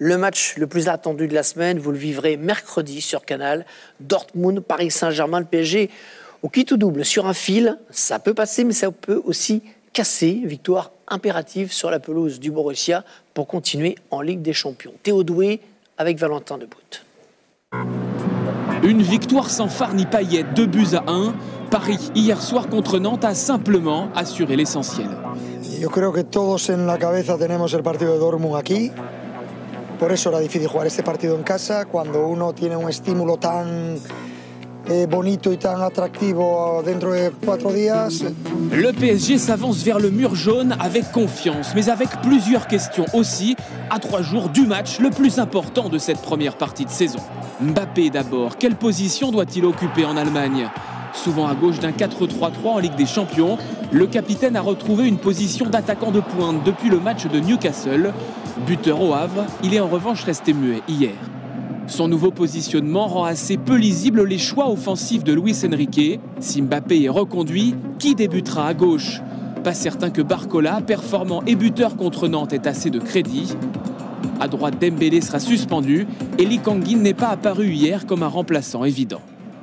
Le match le plus attendu de la semaine, vous le vivrez mercredi sur Canal. Dortmund, Paris Saint-Germain, le PSG au quitte ou double sur un fil. Ça peut passer, mais ça peut aussi casser. Victoire impérative sur la pelouse du Borussia pour continuer en Ligue des Champions. Théo Doué avec Valentin Debout. Une victoire sans phare ni paillettes, 2-1. Paris, hier soir contre Nantes, a simplement assuré l'essentiel. Yo creo que todos en la cabeza tenemos el partido de Dortmund aquí. Por eso era difícil jugar este partido en casa, cuando uno tiene un estímulo tan bonito y tan atractivo dentro de 4 días. Le PSG s'avance vers le mur jaune avec confiance, mais avec plusieurs questions aussi, à 3 jours du match le plus important de cette première partie de saison. Mbappé d'abord, quelle position doit-il occuper en Allemagne ? Souvent à gauche d'un 4-3-3 en Ligue des Champions, le capitaine a retrouvé une position d'attaquant de pointe depuis le match de Newcastle. Buteur au Havre, il est en revanche resté muet hier. Son nouveau positionnement rend assez peu lisible les choix offensifs de Luis Enrique. Si Mbappé est reconduit, qui débutera à gauche ? Pas certain que Barcola, performant et buteur contre Nantes, ait assez de crédit. À droite, Dembélé sera suspendu et Lee Kang-in n'est pas apparu hier comme un remplaçant évident.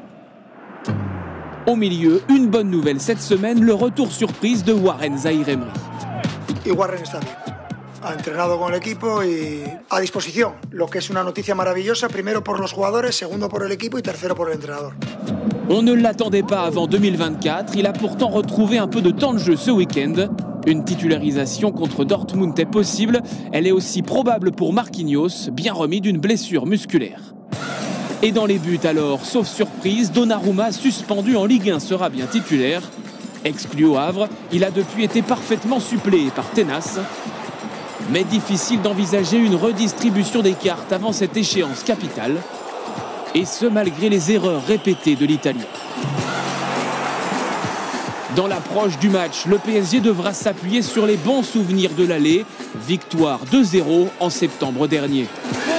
Au milieu, une bonne nouvelle cette semaine, le retour surprise de Warren Zaïre-Emery. Y Warren está bien. Ha entrenado con el equipo y a disposición, lo que es una noticia maravillosa, primero por los jugadores, segundo por el equipo y tercero por el entrenador. On ne l'attendait pas avant 2024, il a pourtant retrouvé un peu de temps de jeu ce week-end. Une titularisation contre Dortmund est possible, elle est aussi probable pour Marquinhos, bien remis d'une blessure musculaire. Et dans les buts alors, sauf surprise, Donnarumma, suspendu en Ligue 1, sera bien titulaire. Exclu au Havre, il a depuis été parfaitement suppléé par Tenas. Mais difficile d'envisager une redistribution des cartes avant cette échéance capitale. Et ce, malgré les erreurs répétées de l'Italien. Dans l'approche du match, le PSG devra s'appuyer sur les bons souvenirs de l'aller. Victoire 2-0 en septembre dernier.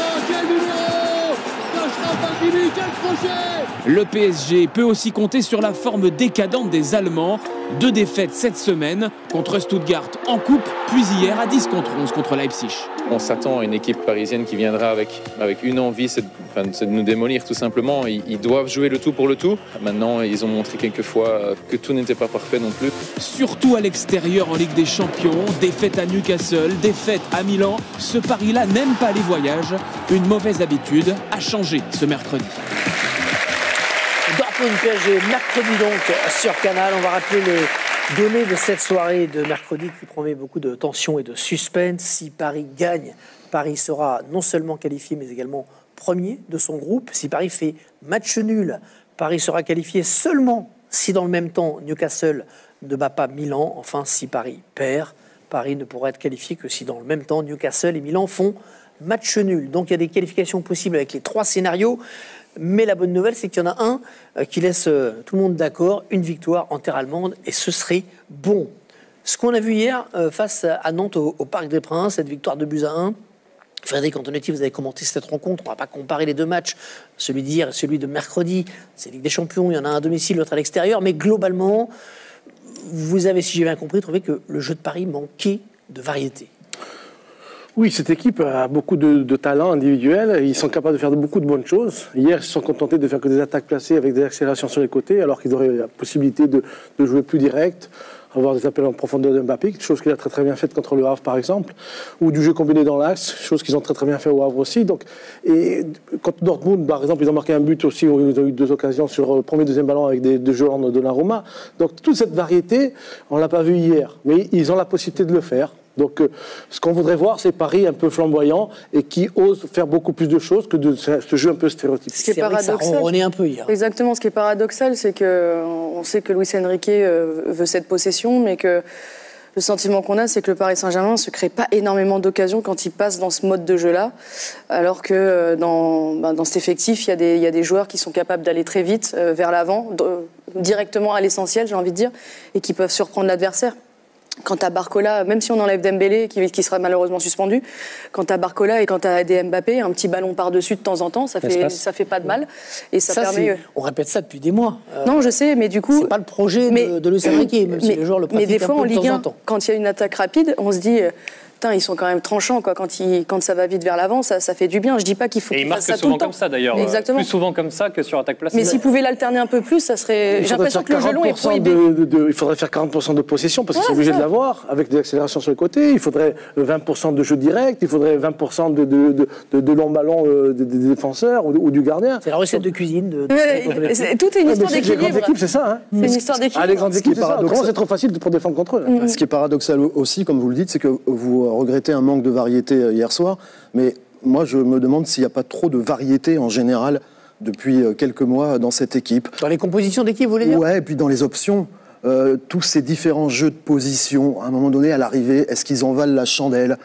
Le PSG peut aussi compter sur la forme décadente des Allemands. 2 défaites cette semaine contre Stuttgart en coupe, puis hier à 10-11 contre Leipzig. On s'attend à une équipe parisienne qui viendra avec une envie, c'est de nous démolir tout simplement. Ils doivent jouer le tout pour le tout. Maintenant, ils ont montré quelques fois que tout n'était pas parfait non plus. Surtout à l'extérieur en Ligue des Champions, défaite à Newcastle, défaite à Milan. Ce pari-là n'aime pas les voyages. Une mauvaise habitude a changé ce mercredi. Dortmund PSG, mercredi donc sur Canal. On va rappeler les données de cette soirée de mercredi qui promet beaucoup de tension et de suspense. Si Paris gagne, Paris sera non seulement qualifié mais également premier de son groupe. Si Paris fait match nul, Paris sera qualifié seulement si dans le même temps Newcastle ne bat pas Milan. Enfin, si Paris perd, Paris ne pourra être qualifié que si dans le même temps Newcastle et Milan font match nul. Donc il y a des qualifications possibles avec les 3 scénarios. Mais la bonne nouvelle, c'est qu'il y en a un qui laisse tout le monde d'accord, une victoire en terre allemande, et ce serait bon. Ce qu'on a vu hier face à Nantes au Parc des Princes, cette victoire 2-1. Frédéric Antonetti, vous avez commenté cette rencontre. On ne va pas comparer les 2 matchs, celui d'hier et celui de mercredi. C'est Ligue des Champions, il y en a un à domicile, l'autre à l'extérieur. Mais globalement, vous avez, si j'ai bien compris, trouvé que le jeu de Paris manquait de variété. Oui, cette équipe a beaucoup de talent individuel. Ils sont capables de faire beaucoup de bonnes choses. Hier, ils se sont contentés de faire que des attaques placées avec des accélérations sur les côtés, alors qu'ils auraient la possibilité de jouer plus direct, avoir des appels en profondeur de Mbappé, chose qu'il a très bien faite contre le Havre par exemple, ou du jeu combiné dans l'axe, chose qu'ils ont très bien fait au Havre aussi. Donc, et contre Dortmund, par exemple, ils ont marqué un but aussi, où ils ont eu 2 occasions sur le premier et deuxième ballon avec des jeux en Donnarumma. Donc toute cette variété, on ne l'a pas vu hier, mais ils ont la possibilité de le faire. Donc, ce qu'on voudrait voir, c'est Paris un peu flamboyant et qui ose faire beaucoup plus de choses que de ce jeu un peu stéréotypé. Ce qui est paradoxal. Ça ronronnait un peu hier. Exactement. Ce qui est paradoxal, c'est qu'on sait que Luis Enrique veut cette possession, mais que le sentiment qu'on a, c'est que le Paris Saint-Germain ne se crée pas énormément d'occasions quand il passe dans ce mode de jeu-là, alors que dans cet effectif, il y a des joueurs qui sont capables d'aller très vite vers l'avant, directement à l'essentiel, j'ai envie de dire, et qui peuvent surprendre l'adversaire. Quant à Barcola, même si on enlève Dembélé, qui sera malheureusement suspendu, quant à Barcola et quant à Mbappé, un petit ballon par-dessus de temps en temps, ça fait pas de mal. Et ça permet... On répète ça depuis des mois. Non, je sais, mais du coup... C'est pas le projet de Luis Enrique, même si les joueurs le pratiquent mais des fois, un peu en de Ligue temps 1, en temps. quand il y a une attaque rapide, on se dit... putain, ils sont quand même tranchants, quoi. Quand ça va vite vers l'avant, ça fait du bien. Je dis pas qu'il faut Et qu'ils il marque fassent ça tout le souvent temps. comme ça d'ailleurs. Exactement. Plus souvent comme ça que sur attaque placée. Mais s'ils pouvaient l'alterner un peu plus, ça serait. J'ai l'impression que le jeu long est prohibé. Il faudrait faire 40% de possession parce qu'ils sont obligés de l'avoir avec des accélérations sur le côté. Il faudrait 20% de jeu direct. Il faudrait 20% de long ballon des défenseurs ou du gardien. C'est la recette de cuisine. Tout est une histoire d'équilibre. Les grandes équipes, c'est ça. C'est une histoire d'équilibre. Les grandes équipes, c'est ça. Comment c'est trop facile pour défendre contre eux. Ce qui est paradoxal aussi, comme vous le dites, c'est que vous regrettez un manque de variété hier soir, mais moi je me demande s'il n'y a pas trop de variété en général depuis quelques mois dans cette équipe. Dans les compositions d'équipe, vous voulez dire? Ouais, et puis dans les options, tous ces différents jeux de position, à un moment donné, à l'arrivée, est-ce qu'ils en valent la chandelle?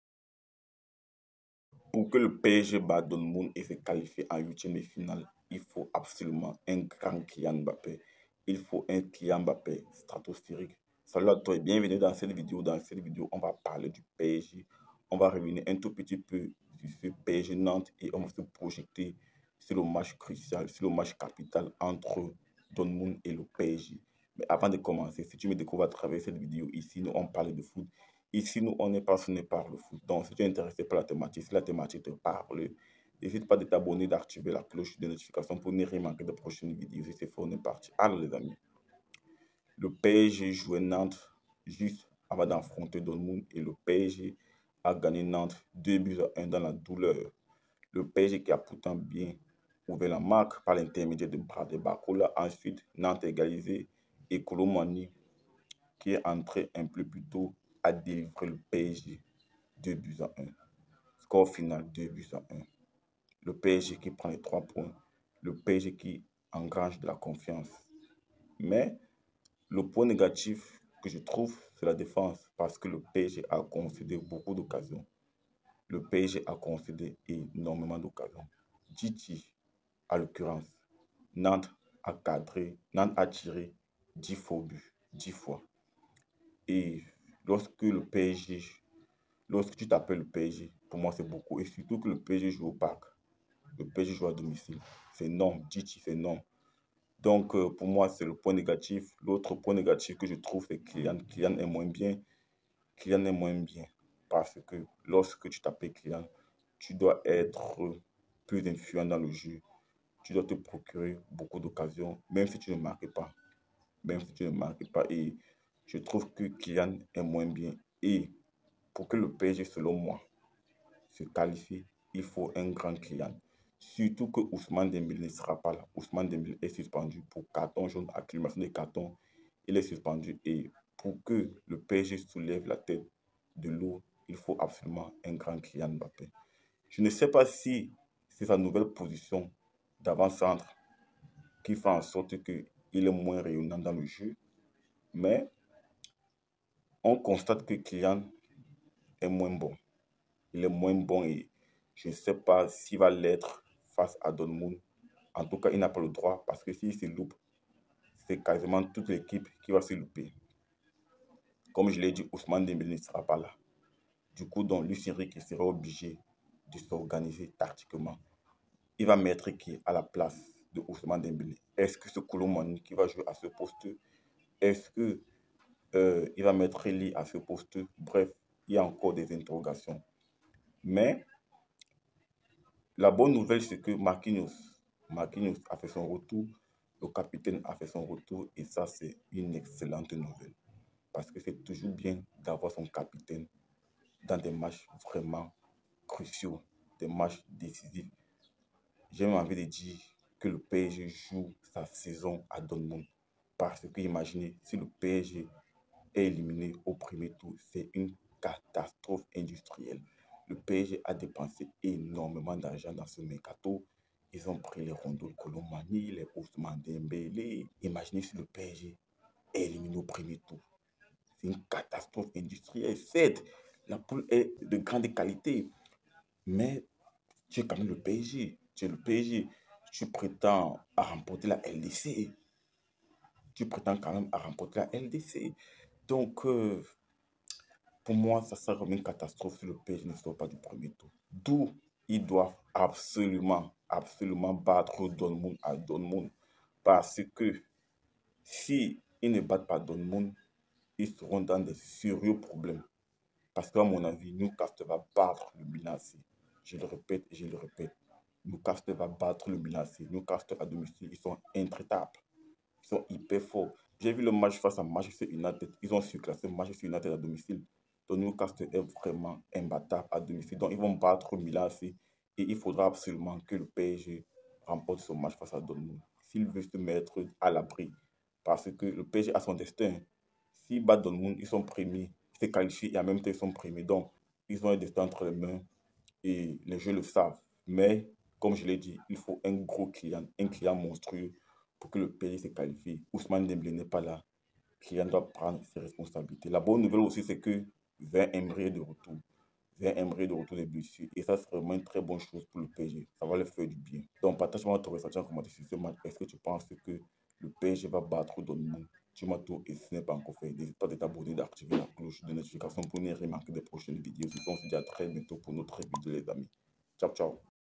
Pour que le PSG batte Dortmund et se qualifie en huitième de finale, il faut absolument un grand Kylian Mbappé. Il faut un Kylian Mbappé stratosphérique. Salut à toi et bienvenue dans cette vidéo. Dans cette vidéo, on va parler du PSG. On va revenir un tout petit peu sur ce PSG Nantes et on va se projeter sur le match crucial, sur le match capital entre Dortmund et le PSG. Mais avant de commencer, si tu me découvres à travers cette vidéo, ici, nous, on parle de foot. Ici, nous, on est passionné par le foot. Donc, si tu es intéressé par la thématique, si la thématique te parle, n'hésite pas de t'abonner, d'activer la cloche de notification pour ne rien manquer de prochaines vidéos. Si c'est faux, on est parti. Alors, les amis, le PSG jouait Nantes juste avant d'affronter Dortmund et le PSG a gagné Nantes 2-1 dans la douleur. Le PSG qui a pourtant bien ouvert la marque par l'intermédiaire de Bradley Barcola. Ensuite, Nantes a égalisé et Kolo Muani qui est entré un peu plus tôt a délivré le PSG 2-1. Score final 2-1. Le PSG qui prend les 3 points. Le PSG qui engrange de la confiance. Mais le point négatif que je trouve, c'est la défense parce que le PSG a concédé beaucoup d'occasions. Le PSG a concédé énormément d'occasions. Gigi, à l'occurrence, Nantes a cadré, Nantes a tiré 10 faux buts, 10 fois. Et lorsque tu t'appelles le PSG, pour moi c'est beaucoup. Et surtout que le PSG joue au parc. Le PSG joue à domicile. C'est énorme, Gigi, c'est énorme. Donc, pour moi, c'est le point négatif. L'autre point négatif que je trouve, c'est Kylian. Kylian est moins bien. Kylian est moins bien parce que lorsque tu t'appelles Kylian, tu dois être plus influent dans le jeu. Tu dois te procurer beaucoup d'occasions, même si tu ne marques pas. Même si tu ne marques pas. Et je trouve que Kylian est moins bien. Et pour que le PSG, selon moi, se qualifie, il faut un grand Kylian. Surtout que Ousmane Dembélé ne sera pas là. Ousmane Dembélé est suspendu pour carton jaune, accumulation des cartons. Il est suspendu et pour que le PSG soulève la tête de l'eau, il faut absolument un grand Kylian Mbappé. Je ne sais pas si c'est sa nouvelle position d'avant-centre qui fait en sorte qu'il est moins rayonnant dans le jeu, mais on constate que Kylian est moins bon. Il est moins bon et je ne sais pas s'il va l'être face à Dortmund. En tout cas, il n'a pas le droit parce que s'il se loupe, c'est quasiment toute l'équipe qui va se louper. Comme je l'ai dit, Ousmane Dembélé ne sera pas là. Du coup, donc, Luis Enrique sera obligé de s'organiser tactiquement. Il va mettre qui à la place de Ousmane Dembélé? Est-ce que c'est Kolo Muani qui va jouer à ce poste? Est-ce que il va mettre Eli à ce poste? Bref, il y a encore des interrogations. Mais la bonne nouvelle, c'est que Marquinhos a fait son retour, le capitaine a fait son retour et ça, c'est une excellente nouvelle. Parce que c'est toujours bien d'avoir son capitaine dans des matchs vraiment cruciaux, des matchs décisifs. J'ai même envie de dire que le PSG joue sa saison à Dortmund. Parce que imaginez, si le PSG est éliminé au premier tour, c'est une catastrophe industrielle. Le PSG a dépensé énormément d'argent dans ce mercato. Ils ont pris les Rondol Kolo Muani, les Ousmane Dembélé. Imaginez si le PSG est éliminé au premier tour. C'est une catastrophe industrielle. Certes, la poule est de grande qualité, mais tu es quand même le PSG. Tu es le PSG. Tu prétends à remporter la LDC. Tu prétends quand même à remporter la LDC. Donc, pour moi, ça sera comme une catastrophe si le PSG ne sort pas du premier tour. D'où ils doivent absolument battre Dortmund à Dortmund. Parce que si ils ne battent pas Dortmund, ils seront dans des sérieux problèmes. Parce qu'à mon avis, Newcastle va battre le Milan AC. Je le répète et je le répète. Newcastle va battre le Milan AC. Newcastle à domicile, ils sont intraitables. Ils sont hyper forts. J'ai vu le match face à Manchester United. Ils ont surclassé Manchester United à domicile. Donc Newcastle est vraiment imbattable à domicile. Donc ils vont battre le Milan AC. Et il faudra absolument que le PSG remporte ce match face à Dortmund. S'il veut se mettre à l'abri. Parce que le PSG a son destin. S'ils battent Dortmund, ils sont premiers. Ils se qualifient et en même temps, ils sont premiers. Donc, ils ont un destin entre les mains et les jeux le savent. Mais, comme je l'ai dit, il faut un gros client, un client monstrueux pour que le PSG se qualifie. Ousmane Dembélé n'est pas là. Kylian doit prendre ses responsabilités. La bonne nouvelle aussi, c'est que Zaïre Emery est de retour. Zaïre Emery est de retour des blessures. Et ça, c'est vraiment une très bonne chose pour le PSG. Ça va leur faire du bien. Donc, partage-moi ton ressenti en commentaire sur ce match. Est-ce que tu penses que le PSG va battre Dortmund? Dis-moi tout et si ce n'est pas encore fait, n'hésite pas à t'abonner, d'activer la cloche de notification pour ne rien manquer des prochaines vidéos. On se dit à très bientôt pour notre vidéo, les amis. Ciao, ciao.